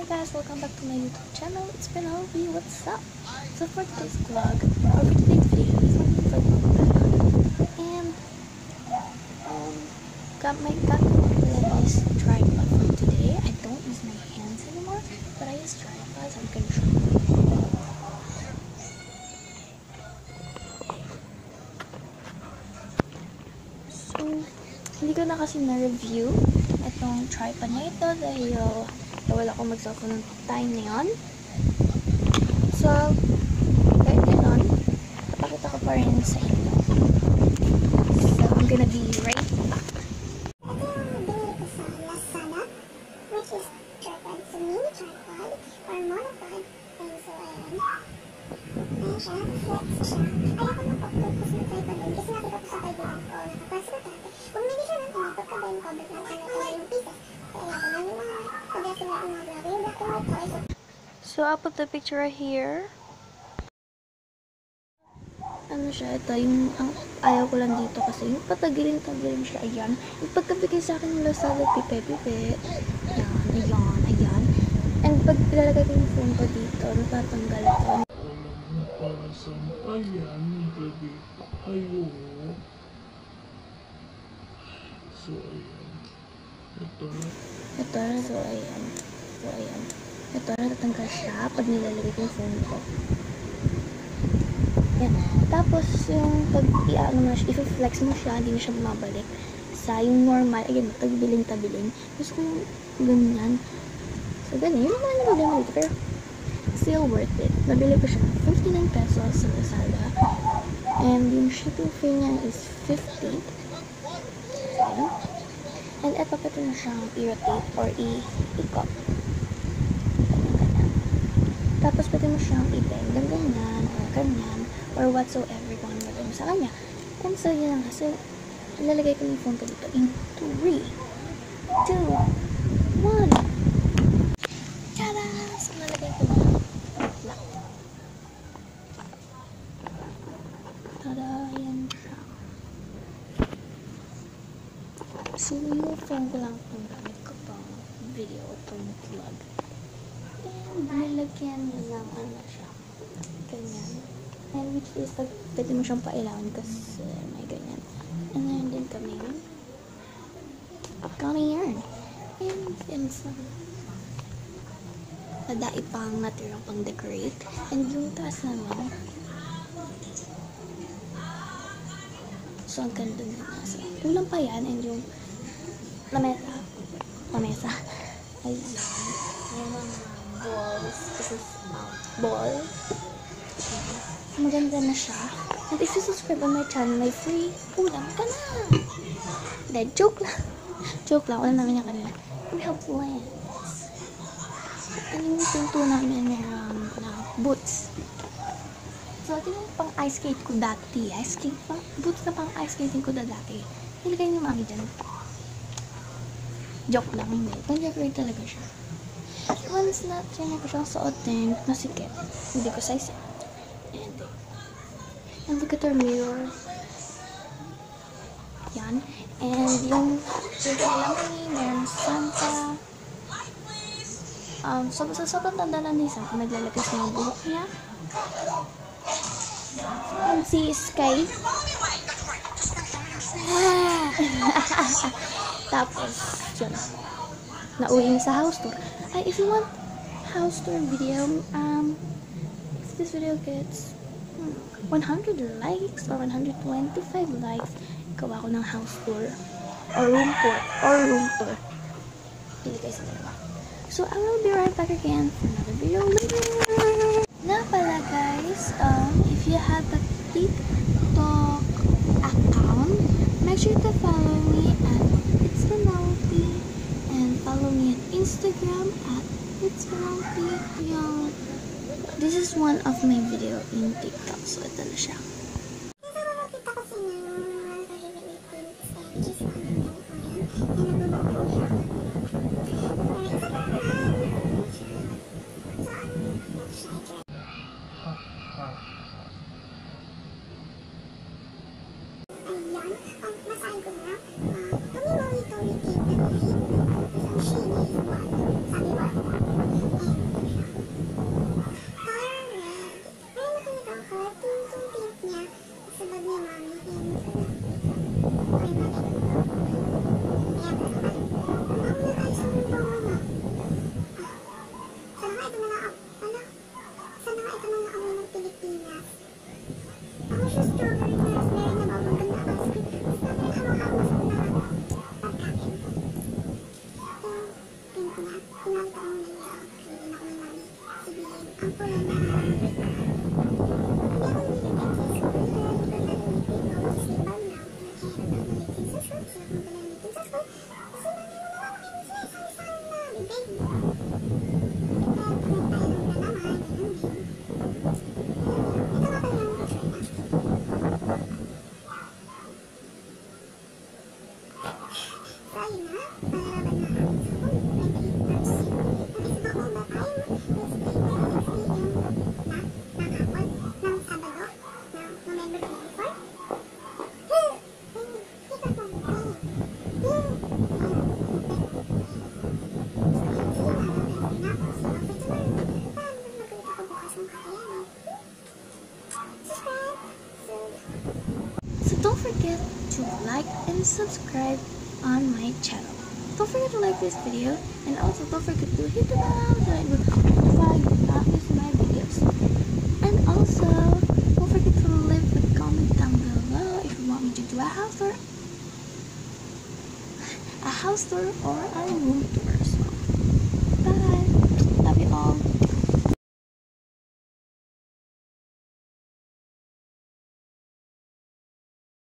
guys, welcome back to my YouTube channel. It's been a week. What's up? So for today's vlog, or for today's video, is something for and got this tripod for today. I don't use my hands anymore, but I use tripods. I'm gonna show you. So hindi ko na kasi na-review itong tripod na ito dahil wala akong mag-cellphone ng time na yun. So, kahit gano'n, papakita ko pa rin sa inyo. So, I'm gonna be right back. Ito yung binili ko sa Lazada, which is tripod. So, mini tripod or monopod. And so, ayan. Ayan siya, flex siya. Ayaw ko mag-focus ng tripod din kasi nakita ko sa kaibigan ko. Nakapasa ko dati. Kung hindi siya ng tinapot ka ba yung cover natin na yung pieces. So I'll put the picture right here. Ano siya, ito yung ayaw ko lang dito kasi yung patagilin-tagilin siya, ayan. Yung pagkabigay sa akin ng Lazada, pipe-pipe. Ayan. And pag ilalagay ko yung phone ko dito, natatanggal ito. So, ayan. Ito, natatanggal siya pag nilalagay ko yung phone ko. Yan. Tapos, yung pag i-flex mo siya, hindi na siya bumabalik sa yung normal. Ayan, tabiling-tabiling. Gusto ko yung ganyan. So, ganyan. Yun naman yung problema dito. Pero, still worth it. Nabili ko siya 59 pesos sa Lazada. And yung shipping fee niya is 50. Ayan. And eto, pwede na siyang i-rotate or i-cup. Tapos, pwede mo siyang i-bend ng ganyan, or ganyan, or whatsoever kung ano mo sa kanya. And so, yun lang. So, ilalagay ko yung phone ko dito in 3, 2, 1. Tada! So, ilalagay ko na. Tada! Yan siya. So, yung phone ko lang itong gamit ko pang video itong vlog. And, nilagyan lang ano siya. Ganyan. And which is, pwede mo siyang pailawan kasi may ganyan. And then din kami yarn. And, yan sa nadai pang natirang pang decorate. And yung taas naman, so, ang ganda na nasa. Kulang pa yan. And yung lamesa. Ayan. Yung mga balls. This is ball. Maganda na siya. And if you subscribe on my channel, may free ulam ka na. Then, joke lang. Joke lang. Wala namin yung kanila. We have plans. And yung pinto namin meron na boots. So, ito yung pang ice skate ko dati. Boots na pang ice skating ko dati. Nilagay niyo mami dyan. Joke lang, hindi. Pang-decorate talaga siya. Once na try ko siyang suotin, masikip. Hindi ko size. And look at our mirror. Yan. And yung lamani, meron Santa. So sobrang tanda na ni Santa. Naglalagay siya ng buhok niya. And si Sky. Tapos, yun. Nauwi niya sa house tour. If you want house tour video, if this video gets 100 likes or 125 likes, gawa ko ng house tour or room tour. Pili kayo sa dalawa. So, I will be right back again for another video later. Na pala guys, if you have a TikTok account, make sure to follow me at itzfamily and follow me at Instagram at itzfamily. This is one of my video in TikTok, so ito na siya. Sabi ko, ang pula na hindi ako So don't forget to like and subscribe on my channel. Don't forget to like this video, and also don't forget to hit the bell so it will notify you not miss my videos. And also don't forget to leave a comment down below if you want me to do a house tour or a room tour.